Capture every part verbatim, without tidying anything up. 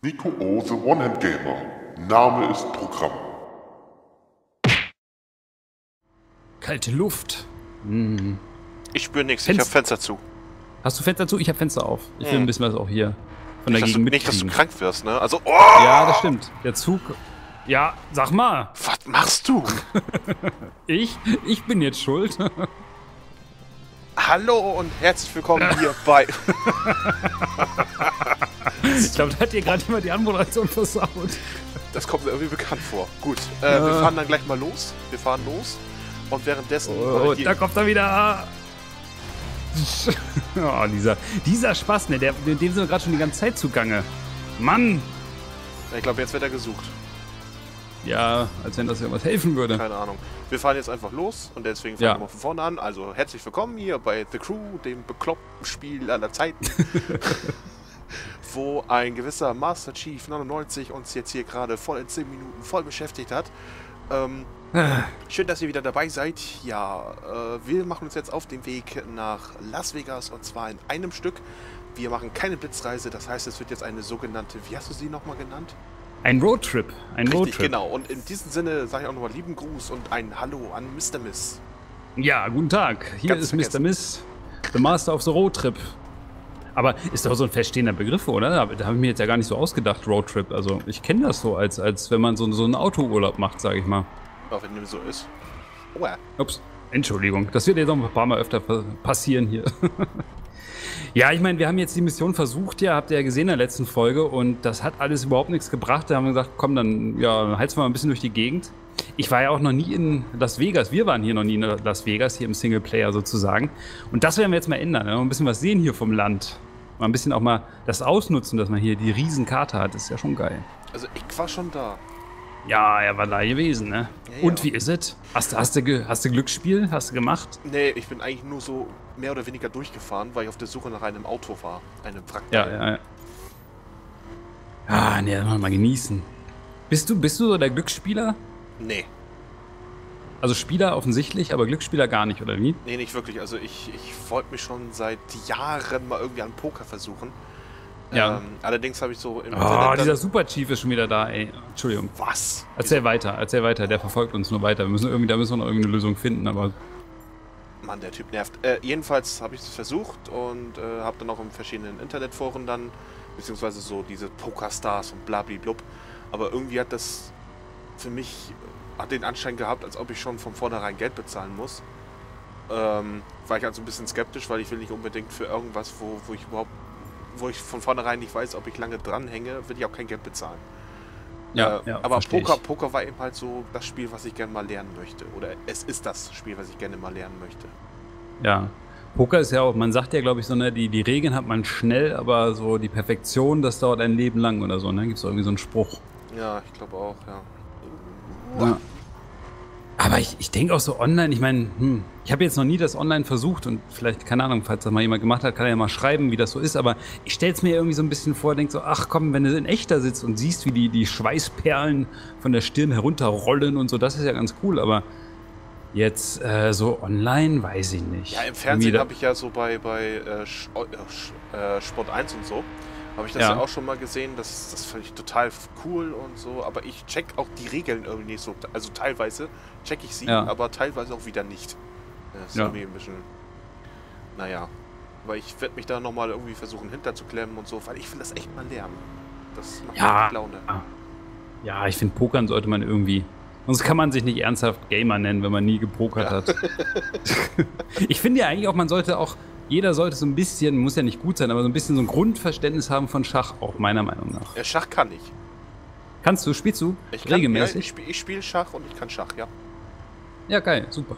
Nico O, The One-Hand Gamer. Name ist Programm. Kalte Luft. Hm. Ich spüre nichts, ich habe Fenster zu. Hast du Fenster zu? Ich habe Fenster auf. Ich will hm. ein bisschen was auch hier von nicht, der Gegend Gegend mitkriegen. Nicht, dass du krank wirst, ne? Also, oh! Ja, das stimmt. Der Zug... Ja, sag mal. Was machst du? ich? Ich bin jetzt schuld. Hallo und herzlich willkommen hier bei... Ich glaube, da hat dir gerade jemand die Anmoderation versaut. Das kommt mir irgendwie bekannt vor. Gut, äh, ja. Wir fahren dann gleich mal los. Wir fahren los. Und währenddessen... Oh, äh, da kommt er wieder. Oh, dieser, dieser Spaß, ne? Der, dem sind wir gerade schon die ganze Zeit zugange. Mann! Ich glaube, jetzt wird er gesucht. Ja, als wenn das irgendwas helfen würde. Keine Ahnung. Wir fahren jetzt einfach los und deswegen fangen ja. wir mal von vorne an. Also herzlich willkommen hier bei The Crew, dem bekloppten Spiel aller Zeiten. Wo ein gewisser Master Chief neunundneunzig uns jetzt hier gerade voll in zehn Minuten voll beschäftigt hat. Ähm, schön, dass ihr wieder dabei seid. Ja, äh, wir machen uns jetzt auf den Weg nach Las Vegas und zwar in einem Stück. Wir machen keine Blitzreise, das heißt, es wird jetzt eine sogenannte, wie hast du sie nochmal genannt? Ein Roadtrip. Ein Richtig, Roadtrip. Genau. Und in diesem Sinne sage ich auch nochmal lieben Gruß und ein Hallo an Mister Miss. Ja, guten Tag. Hier Ganz ist vergessen. Mister Miss, the Master of the Roadtrip. Aber ist doch so ein feststehender Begriff, oder? Da habe ich mir jetzt ja gar nicht so ausgedacht, Roadtrip. Also ich kenne das so, als, als wenn man so, so einen Autourlaub macht, sage ich mal. Auch wenn dem so ist. Oh ja. Ups, Entschuldigung. Das wird jetzt noch ein paar Mal öfter passieren hier. Ja, ich meine, wir haben jetzt die Mission versucht, ja, habt ihr ja gesehen in der letzten Folge und das hat alles überhaupt nichts gebracht. Da haben wir gesagt, komm, dann ja, heizen wir mal ein bisschen durch die Gegend. Ich war ja auch noch nie in Las Vegas. Wir waren hier noch nie in Las Vegas, hier im Singleplayer sozusagen. Und das werden wir jetzt mal ändern. Mal ein bisschen was sehen hier vom Land. Mal ein bisschen auch mal das ausnutzen, dass man hier die Riesenkarte hat. Das ist ja schon geil. Also ich war schon da. Ja, er war da gewesen, ne? Ja, ja. Und wie ist es? Hast du, hast, du, hast du Glücksspiel? Hast du gemacht? Nee, ich bin eigentlich nur so mehr oder weniger durchgefahren, weil ich auf der Suche nach einem Auto war. Einem Wrack. Ja, ja, ja. Ah, ne, mal genießen. Bist du, bist du so der Glücksspieler? Nee. Also Spieler offensichtlich, aber Glücksspieler gar nicht, oder wie? Nee, nicht wirklich. Also ich, ich wollte mich schon seit Jahren mal irgendwie an Poker versuchen. Ja. Ähm, allerdings habe ich so im Oh, Internet dieser Super Chief ist schon wieder da, ey. Entschuldigung. Was? Erzähl weiter, erzähl weiter. Der verfolgt uns nur weiter. Wir müssen irgendwie, da müssen wir noch irgendeine Lösung finden, aber... Mann, der Typ nervt. Äh, jedenfalls habe ich es versucht und äh, habe dann auch in verschiedenen Internetforen dann, beziehungsweise so diese Pokerstars und blablablub. Aber irgendwie hat das für mich, hat den Anschein gehabt, als ob ich schon von vornherein Geld bezahlen muss. Ähm, war ich also ein bisschen skeptisch, weil ich will nicht unbedingt für irgendwas, wo, wo ich überhaupt, wo ich von vornherein nicht weiß, ob ich lange dranhänge, will ich auch kein Geld bezahlen. Ja, äh, ja, aber Poker, ich. Poker war eben halt so das Spiel, was ich gerne mal lernen möchte. Oder es ist das Spiel, was ich gerne mal lernen möchte. Ja. Poker ist ja auch, man sagt ja, glaube ich, so, ne, die, die Regeln hat man schnell, aber so die Perfektion, das dauert ein Leben lang oder so, ne? Gibt es irgendwie so einen Spruch. Ja, ich glaube auch, ja. Ja. Aber ich, ich denke auch so online, ich meine, hm, ich habe jetzt noch nie das online versucht und vielleicht, keine Ahnung, falls das mal jemand gemacht hat, kann er ja mal schreiben, wie das so ist, aber ich stelle es mir irgendwie so ein bisschen vor, denke so, ach komm, wenn du in echt da sitzt und siehst, wie die, die Schweißperlen von der Stirn herunterrollen und so, das ist ja ganz cool, aber jetzt äh, so online, weiß ich nicht. Ja, im Fernsehen habe ich ja so bei, bei äh, äh, Sport eins und so, habe ich das ja. ja auch schon mal gesehen, das, das fand ich total cool und so, aber ich check auch die Regeln irgendwie nicht so, also teilweise check ich sie, ja. aber teilweise auch wieder nicht. Das ist ja. irgendwie ein bisschen, naja, aber ich werde mich da nochmal irgendwie versuchen hinterzuklemmen und so, weil ich will das echt mal lernen. Das macht ja. mir Laune. Ja, ich finde, Pokern sollte man irgendwie, sonst kann man sich nicht ernsthaft Gamer nennen, wenn man nie gepokert ja. hat. Ich finde ja eigentlich auch, man sollte auch, jeder sollte so ein bisschen, muss ja nicht gut sein, aber so ein bisschen so ein Grundverständnis haben von Schach, auch meiner Meinung nach. Ja, Schach kann ich. Kannst du, spielst du ich kann, regelmäßig? Ja, ich spiele spiel Schach und ich kann Schach, ja. Ja, geil, super.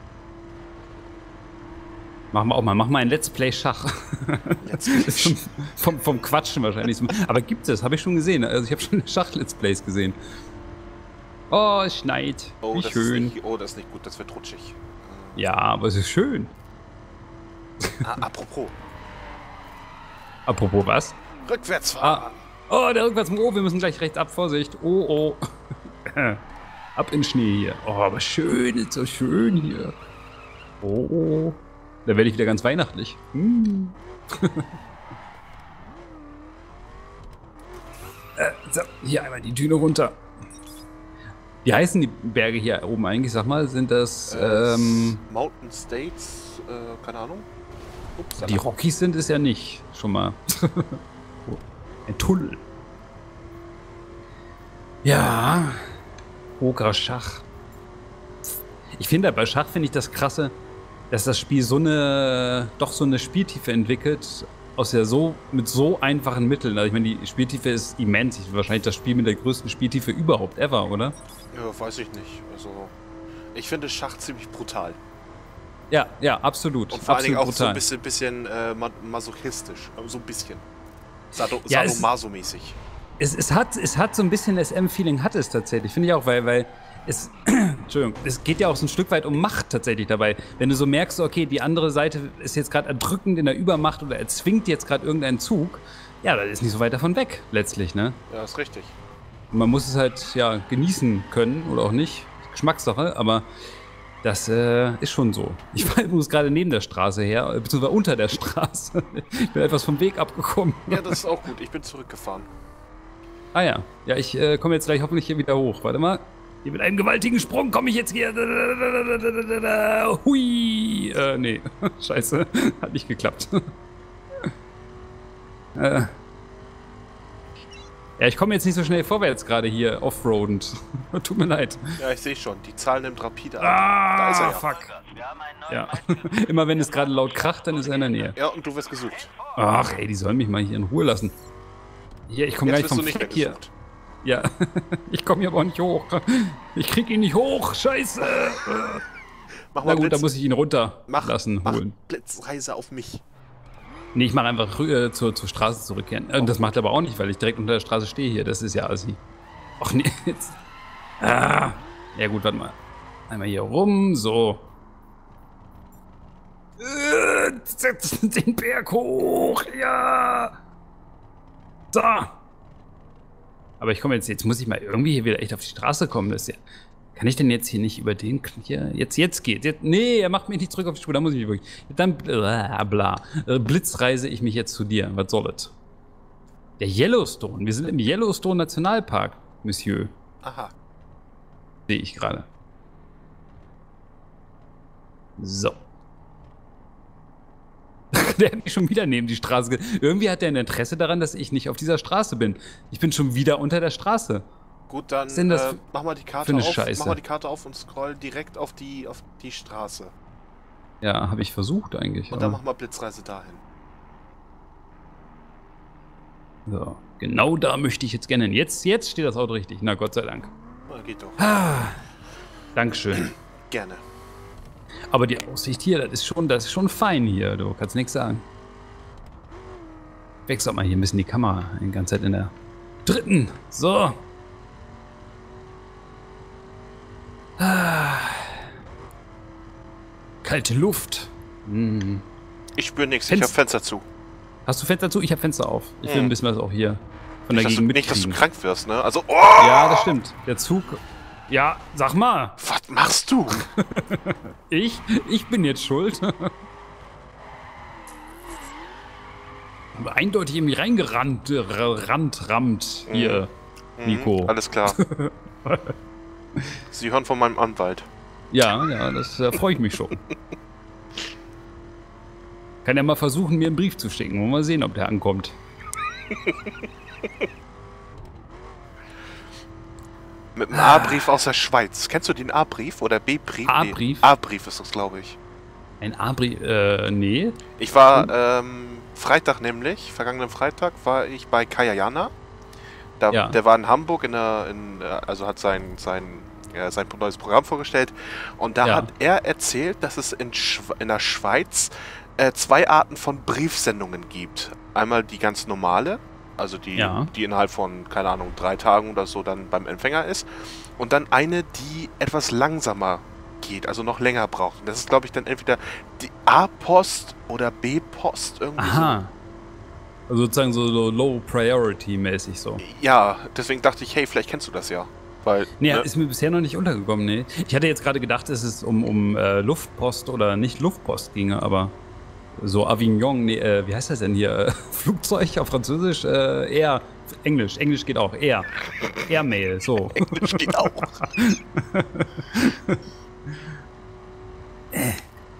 Machen wir auch mal, machen wir ein Let's Play Schach. Let's Play. vom, vom, vom Quatschen wahrscheinlich. Aber gibt es, habe ich schon gesehen. Also ich habe schon Schach-Let's Plays gesehen. Oh, es schneit. Oh, Wie das schön. Ist nicht, oh, das ist nicht gut, das wird rutschig. Ja, aber es ist schön. Ah, apropos. Apropos was? Rückwärts fahren. Ah. Oh, der Rückwärts. Oh, wir müssen gleich rechts ab. Vorsicht. Oh, oh. Ab in Schnee hier. Oh, aber schön, ist so schön hier. Oh, oh. Da werde ich wieder ganz weihnachtlich. Hm. Äh, so, hier einmal die Düne runter. Wie heißen die Berge hier oben eigentlich, sag mal? Sind das, Äh, ähm... Mountain States, äh, keine Ahnung. Ups, Die Rockies sind es ja nicht, schon mal. Oh, ein Tunnel. Ja. Ogre Schach. Ich finde, bei Schach finde ich das Krasse, dass das Spiel so eine, doch so eine Spieltiefe entwickelt, aus der so, mit so einfachen Mitteln. Also ich meine, die Spieltiefe ist immens. Ich, wahrscheinlich das Spiel mit der größten Spieltiefe überhaupt ever, oder? Ja, weiß ich nicht. Also, ich finde Schach ziemlich brutal. Ja, ja, absolut. Und vor allen Dingen auch brutal. so ein bisschen, bisschen äh, masochistisch. So ein bisschen. Sado, Ja, es- Sadomaso-mäßig. Es, es, hat, es hat so ein bisschen S M-Feeling, hat es tatsächlich, finde ich auch, weil, weil es, Entschuldigung, es geht ja auch so ein Stück weit um Macht tatsächlich dabei. Wenn du so merkst, okay, die andere Seite ist jetzt gerade erdrückend in der Übermacht oder erzwingt jetzt gerade irgendeinen Zug, ja, das ist nicht so weit davon weg, letztlich, ne? Ja, ist richtig. Und man muss es halt, ja, genießen können oder auch nicht, Geschmackssache, aber das äh, ist schon so. Ich war übrigens gerade neben der Straße her, äh, beziehungsweise unter der Straße. Ich bin etwas vom Weg abgekommen. Ja, das ist auch gut. Ich bin zurückgefahren. Ah ja, ja, ich äh, komme jetzt gleich hoffentlich hier wieder hoch. Warte mal. Hier mit einem gewaltigen Sprung komme ich jetzt hier. Hui. Äh, nee. Scheiße. Hat nicht geklappt. äh. Ja, ich komme jetzt nicht so schnell vorwärts gerade hier, offroadend. Tut mir leid. Ja, ich sehe schon. Die Zahl nimmt rapide ab. Ah, Da ist er ja. fuck. Ja. Immer wenn es gerade laut kracht, dann ist er in der Nähe. Ja, und du wirst gesucht. Ach, ey, die sollen mich mal hier in Ruhe lassen. Hier, ich komme gar Jetzt nicht wirst vom du nicht mehr Fleck hier. gesucht. Ja, ich komme hier aber auch nicht hoch. Ich krieg ihn nicht hoch, scheiße. Mach Na mal gut, Blitz, dann muss ich ihn mach, runterlassen, mach holen. Blitzreise auf mich. Nee, ich mache einfach äh, zur, zur Straße zurückkehren. Äh, das macht er aber auch nicht, weil ich direkt unter der Straße stehe hier. Das ist ja assi. Ach nee, jetzt. Ah. Ja gut, warte mal. Einmal hier rum, so. Äh, Den Berg hoch, ja. So. Aber ich komme jetzt, jetzt muss ich mal irgendwie hier wieder echt auf die Straße kommen. Das ist ja, kann ich denn jetzt hier nicht über den hier, jetzt, jetzt geht, jetzt, nee, er macht mich nicht zurück auf die Spur, da muss ich mich wirklich, dann, bla, bla, blitzreise ich mich jetzt zu dir, was soll es? Der Yellowstone, wir sind im Yellowstone Nationalpark, Monsieur, Aha. sehe ich gerade. So. Der hat mich schon wieder neben die Straße ge Irgendwie hat er ein Interesse daran, dass ich nicht auf dieser Straße bin. Ich bin schon wieder unter der Straße. Gut, dann Was denn das äh, mach mal die Karte für eine auf. Scheiße? Mach mal die Karte auf und scroll direkt auf die auf die Straße. Ja, habe ich versucht eigentlich. Und dann aber- mach mal Blitzreise dahin. So, genau da möchte ich jetzt gerne hin. Jetzt, jetzt steht das Auto richtig. Na, Gott sei Dank. Na, geht doch. Ah, Dankeschön. Gerne. Aber die Aussicht hier, das ist schon, das ist schon fein hier. Du kannst nichts sagen. Wechsel mal hier ein bisschen die Kamera. Die ganze Zeit in der dritten. So. Ah. Kalte Luft. Hm. Ich spüre nichts, ich Fenster- habe Fenster zu. Hast du Fenster zu? Ich habe Fenster auf. Ich will Hm. ein bisschen was auch hier von der Nicht dass, du, Gegend nicht, dass du mitkriegen. krank wirst, ne? Also, oh! Ja, das stimmt. Der Zug. Ja, sag mal. Was machst du? Ich? Ich bin jetzt schuld. Eindeutig irgendwie reingerannt, äh, rannt, rammt hier, Nico. Mhm, alles klar. Sie hören von meinem Anwalt. Ja, ja, das äh, freue ich mich schon. Kann ja mal versuchen, mir einen Brief zu schicken. Wollen wir mal sehen, ob der ankommt. Mit einem A-Brief aus der Schweiz. Kennst du den A-Brief oder B-Brief? A-Brief? Nee, A-Brief ist das, glaube ich. Ein A-Brief, äh, nee. Ich war ähm, Freitag nämlich, vergangenen Freitag, war ich bei Kayayana. Da, Ja. Der war in Hamburg, in der, in, äh, also hat sein, sein, ja, sein neues Programm vorgestellt. Und da Ja. hat er erzählt, dass es in, Schw in der Schweiz äh, zwei Arten von Briefsendungen gibt. Einmal die ganz normale, also die, Ja. die innerhalb von, keine Ahnung, drei Tagen oder so dann beim Empfänger ist. Und dann eine, die etwas langsamer geht, also noch länger braucht. Und das ist, glaube ich, dann entweder die A-Post oder B-Post irgendwie. Aha. Also sozusagen so, so Low-Priority-mäßig so. So. Ja, deswegen dachte ich, hey, vielleicht kennst du das ja. Weil, Nee, ne? ist mir bisher noch nicht untergekommen, nee. Ich hatte jetzt gerade gedacht, dass es um, um äh, Luftpost oder nicht Luftpost ginge, aber so Avignon, nee, äh, wie heißt das denn hier? Äh, Flugzeug auf Französisch? Äh, Air, Englisch, Englisch geht auch. Air. Airmail, so. Englisch geht auch. äh.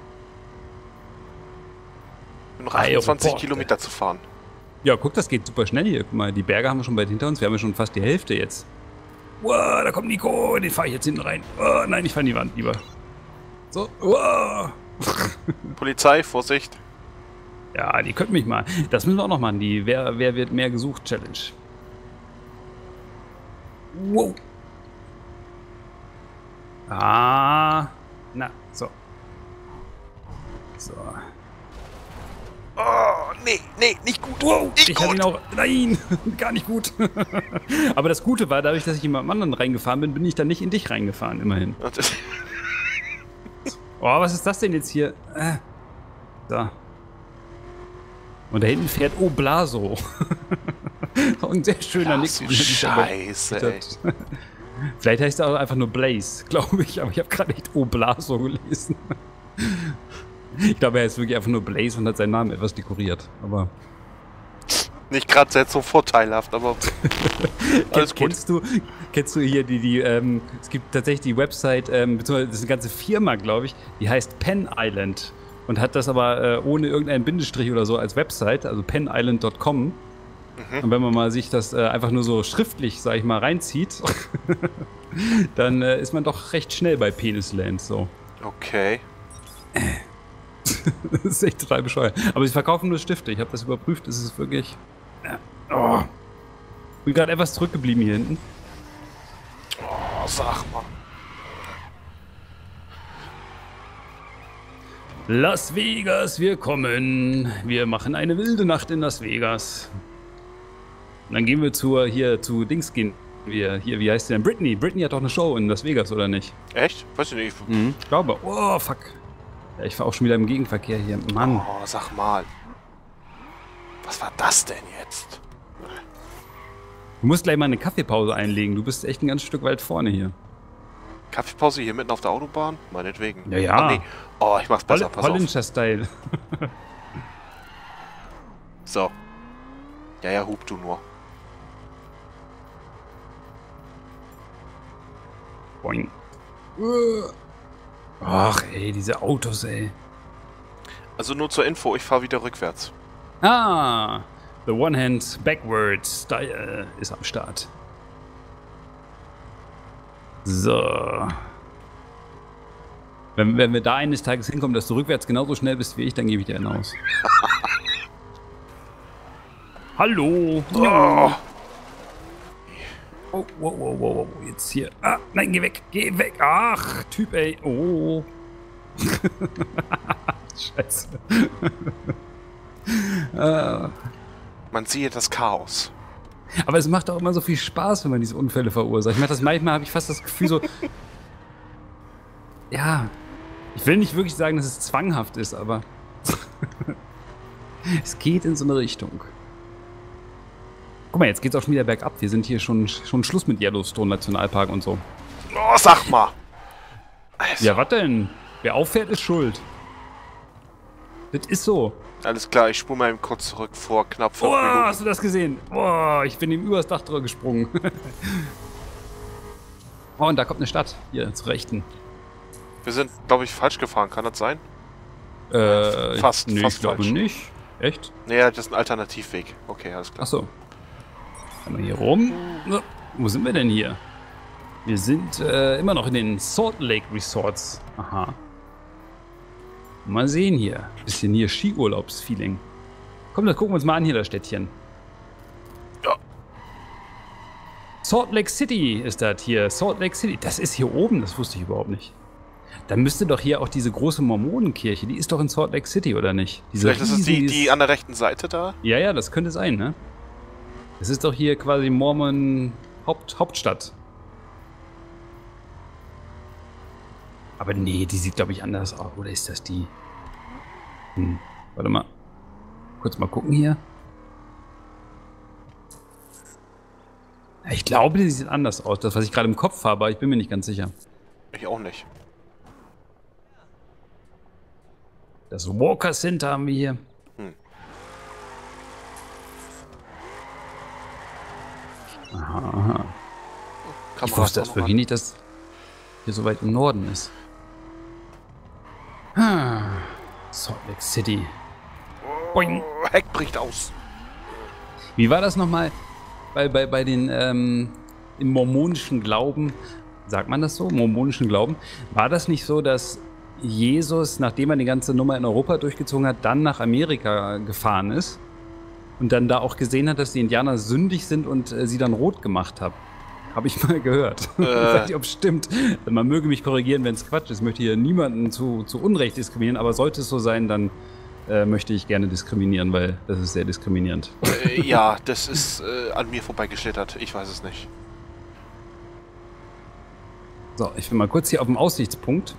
Noch achtundzwanzig Aeroport. Kilometer zu fahren. Ja, guck, das geht super schnell hier. Guck mal, die Berge haben wir schon bald hinter uns. Wir haben ja schon fast die Hälfte jetzt. Wow, da kommt Nico. Den fahre ich jetzt hinten rein. Oh, nein, ich fahre in die Wand lieber. So. Wow. Polizei, Vorsicht. Ja, die könnten mich mal. Das müssen wir auch noch machen. Die Wer, wer wird mehr gesucht Challenge. Wow. Ah. Na, so. So. Oh, nee, nee, nicht gut. Wow, nicht ich gut. hab ihn auch. Nein, gar nicht gut. Aber das Gute war, dadurch, dass ich in jemand anderen reingefahren bin, bin ich dann nicht in dich reingefahren, immerhin. Oh, was ist das denn jetzt hier? Äh. Da. Und da hinten fährt Oblaso. Ein sehr schöner Nick. So Scheiße, ey. Vielleicht heißt er auch einfach nur Blaze, glaube ich. Aber ich habe gerade echt Oblaso gelesen. Ich glaube, er ist wirklich einfach nur Blaze und hat seinen Namen etwas dekoriert. Aber nicht gerade jetzt so vorteilhaft, aber alles gut. Kennst du, kennst du hier die, die ähm, es gibt tatsächlich die Website, ähm, beziehungsweise das ist eine ganze Firma, glaube ich, die heißt Pen Island und hat das aber äh, ohne irgendeinen Bindestrich oder so als Website, also pen island punkt com. Mhm. Und wenn man mal sich das äh, einfach nur so schriftlich, sag ich mal, reinzieht, dann äh, ist man doch recht schnell bei Penisland, so. Okay. Das ist echt total bescheuert. Aber sie verkaufen nur Stifte. Ich habe das überprüft. Es ist wirklich... Oh. Ich bin gerade etwas zurückgeblieben hier hinten. Oh, sag mal. Las Vegas, wir kommen. Wir machen eine wilde Nacht in Las Vegas. Und dann gehen wir zur, hier, zu Dings gehen wir. Hier, wie heißt die denn? Britney. Britney hat doch eine Show in Las Vegas, oder nicht? Echt? Weiß ich nicht. Mhm. Ich glaube. Oh, fuck. Ja, ich fahre auch schon wieder im Gegenverkehr hier. Mann. Oh, sag mal. Was war das denn jetzt? Du musst gleich mal eine Kaffeepause einlegen. Du bist echt ein ganzes Stück weit vorne hier. Kaffeepause hier mitten auf der Autobahn? Meinetwegen. Ja, ja. Oh, nee. Oh, ich mach's besser. Holl Pass Holländischer Style. So. Ja, ja, hub du nur. Boing. Ach, ey, diese Autos, ey. Also nur zur Info, ich fahre wieder rückwärts. Ah, the One-Hand Backward Style ist am Start. So. Wenn, wenn wir da eines Tages hinkommen, dass du rückwärts genauso schnell bist wie ich, dann gebe ich dir einen aus. Hallo. Oh. Oh, wow, wow, wow, wow, jetzt hier. Ah, nein, geh weg, geh weg. Ach, Typ, ey. Oh. Scheiße. ah. Man sieht das Chaos. Aber es macht auch immer so viel Spaß, wenn man diese Unfälle verursacht. Ich meine, das manchmal habe ich fast das Gefühl so... ja, ich will nicht wirklich sagen, dass es zwanghaft ist, aber... es geht in so eine Richtung. Guck mal, jetzt geht's auch schon wieder bergab. Wir sind hier schon, schon Schluss mit Yellowstone Nationalpark und so. Oh, sag mal. Also. Ja, was denn? Wer auffährt, ist schuld. Das ist so. Alles klar, ich spule mal eben kurz zurück vor knapp fünf Oh, Minuten. hast du das gesehen? Oh, ich bin ihm übers Dach drüber gesprungen. Oh, und da kommt eine Stadt. Hier, zur Rechten. Wir sind, glaube ich, falsch gefahren. Kann das sein? Äh, Fast, nee, fast ich glaube falsch. nicht. Echt? Nee, das ist ein Alternativweg. Okay, alles klar. Achso. Einmal hier rum. So, wo sind wir denn hier? Wir sind äh, immer noch in den Salt Lake Resorts. Aha. Mal sehen hier. Bisschen hier Skiurlaubsfeeling. Komm, das gucken wir uns mal an hier, das Städtchen. Ja. Salt Lake City ist das hier. Salt Lake City. Das ist hier oben, das wusste ich überhaupt nicht. Dann müsste doch hier auch diese große Mormonenkirche, die ist doch in Salt Lake City, oder nicht? Diese Vielleicht ist es die, riesige- die an der rechten Seite da? Ja, ja, das könnte sein, ne? Das ist doch hier quasi Mormon Haupt Hauptstadt. Aber nee, die sieht, glaube ich, anders aus. Oder ist das die? Hm, warte mal. Kurz mal gucken hier. Ich glaube, die sieht anders aus. Das, was ich gerade im Kopf habe, aber ich bin mir nicht ganz sicher. Ich auch nicht. Das Walker Center haben wir hier. Hm. Aha. Kamera Ich wusste ist das auch noch wirklich an. nicht, dass hier so weit im Norden ist. Ah, Salt Lake City. Boing. Oh, Heck bricht aus. Wie war das nochmal bei, bei, bei den ähm, im mormonischen Glauben? Sagt man das so? Mormonischen Glauben? War das nicht so, dass Jesus, nachdem er die ganze Nummer in Europa durchgezogen hat, dann nach Amerika gefahren ist und dann da auch gesehen hat, dass die Indianer sündig sind und äh, sie dann rot gemacht hat? Habe ich mal gehört. Äh. Ich weiß nicht, ob es stimmt. Man möge mich korrigieren, wenn es Quatsch ist. Ich möchte hier niemanden zu, zu Unrecht diskriminieren, aber sollte es so sein, dann äh, möchte ich gerne diskriminieren, weil das ist sehr diskriminierend. Äh, ja, das ist äh, an mir vorbeigeschlittert. Ich weiß es nicht. So, ich bin mal kurz hier auf dem Aussichtspunkt.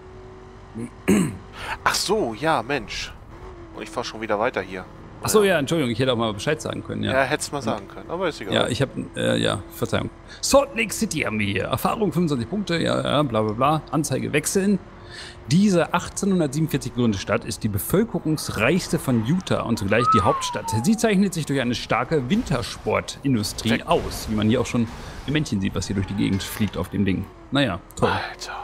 Ach so, ja, Mensch. Und ich fahre schon wieder weiter hier. Achso, ja, Entschuldigung, ich hätte auch mal Bescheid sagen können. Ja, Ja, hättest mal sagen können, aber ist egal. ja ich habe, äh, ja, Verzeihung. Salt Lake City haben wir hier. Erfahrung fünfundzwanzig Punkte, ja, ja, bla bla bla. Anzeige wechseln. Diese achtzehnhundertsiebenundvierzig gegründete Stadt ist die bevölkerungsreichste von Utah und zugleich die Hauptstadt. Sie zeichnet sich durch eine starke Wintersportindustrie Perfekt. aus, wie man hier auch schon ein Männchen sieht, was hier durch die Gegend fliegt auf dem Ding. Naja, toll. Alter.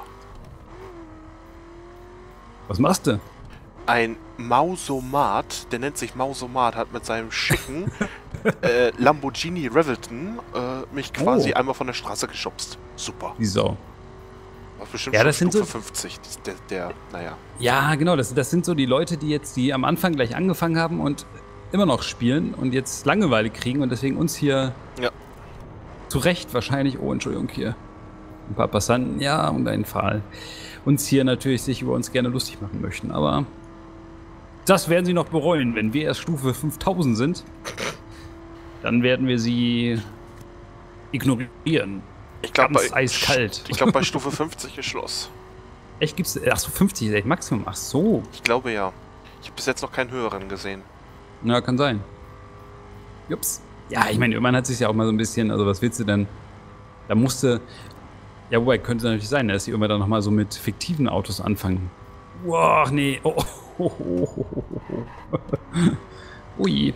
Was machst du? Ein Mausomat, der nennt sich Mausomat, hat mit seinem schicken äh, Lamborghini Revelton äh, mich quasi Oh. einmal von der Straße geschubst. Super. Die Sau. Was bestimmt Ja, schon das sind Stufe so- fünfzig. Das, der, der, naja. Ja, genau, das, das sind so die Leute, die jetzt, die am Anfang gleich angefangen haben und immer noch spielen und jetzt Langeweile kriegen und deswegen uns hier Ja. zu Recht wahrscheinlich, oh, Entschuldigung, hier ein paar Passanten, ja, und ein Pfahl, uns hier natürlich sich über uns gerne lustig machen möchten, aber das werden sie noch bereuen, wenn wir erst Stufe fünftausend sind, dann werden wir sie ignorieren. Ich glaube, Ganz bei, eiskalt. ich glaub, bei Stufe fünfzig ist Schluss. Echt, gibt's, ach so, fünfzig ist echt Maximum, ach so, Ich glaube ja. Ich habe bis jetzt noch keinen höheren gesehen. na, kann sein. Jups. Ja, ich meine, irgendwann hat sich ja auch mal so ein bisschen, also was willst du denn, da musste, ja, wobei, könnte natürlich sein, dass sie irgendwann dann nochmal so mit fiktiven Autos anfangen. Boah, nee, oh, oh, oh, oh, oh, oh. Ui.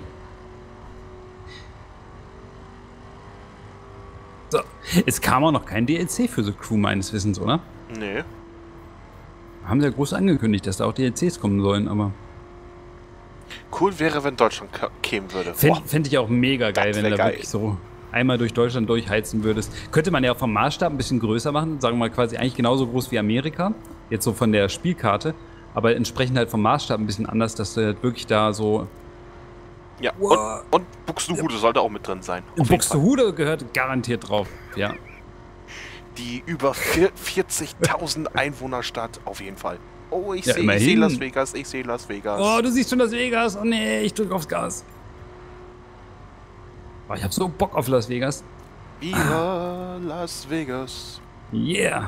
So, es kam auch noch kein D L C für The Crew meines Wissens, oder? Nee. Haben sie ja groß angekündigt, dass da auch D L Cs kommen sollen, aber Cool wäre, wenn Deutschland ka- kämen würde. Boah, fände fänd ich auch mega geil, Das wenn wär du da geil. wirklich so einmal durch Deutschland durchheizen würdest. Könnte man ja auch vom Maßstab ein bisschen größer machen, sagen wir mal quasi eigentlich genauso groß wie Amerika, jetzt so von der Spielkarte, aber entsprechend halt vom Maßstab ein bisschen anders, dass du halt wirklich da so... ja. Wow. Und, und Buxtehude sollte auch mit drin sein. Auf jeden Fall. Buxtehude gehört garantiert drauf, ja. Die über vier- vierzigtausend Einwohnerstadt auf jeden Fall. Oh, ich Ja, sehe immerhin. seh Las Vegas, ich sehe Las Vegas. Oh, du siehst schon Las Vegas, oh nee, ich drück aufs Gas. Oh, ich hab so Bock auf Las Vegas. Viva Las Vegas. Yeah.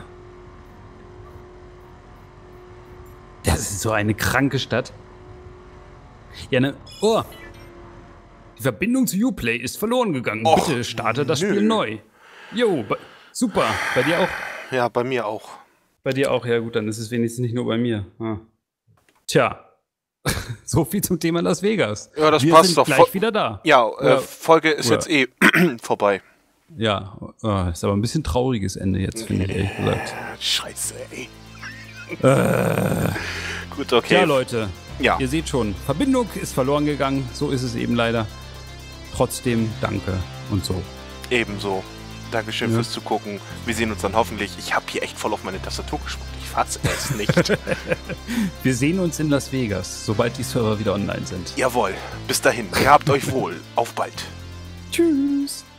Das ist so eine kranke Stadt. Ja, ne. Oh. Die Verbindung zu Uplay ist verloren gegangen. Och, Bitte starte das nö. Spiel neu. Jo, bei, super. Bei dir auch? Ja, bei mir auch. Bei dir auch, ja gut, dann ist es wenigstens nicht nur bei mir. Ah. Tja. So viel zum Thema Las Vegas. Ja, das Wir passt sind doch. gleich Vo- wieder da. Ja, äh, Oder- Folge ist oder- jetzt eh vorbei. Ja, oh, ist aber ein bisschen trauriges Ende jetzt, finde ich, ehrlich gesagt. Scheiße, ey. Äh. Gut, okay. Tja, Leute. Ja. Ihr seht schon, Verbindung ist verloren gegangen. So ist es eben leider. Trotzdem danke und so. Ebenso. Dankeschön Ja. fürs Zugucken. Wir sehen uns dann hoffentlich. Ich habe hier echt voll auf meine Tastatur gespuckt. Ich fasse es nicht. Wir sehen uns in Las Vegas, sobald die Server wieder online sind. Jawohl. Bis dahin. Ihr habt euch wohl. Auf bald. Tschüss.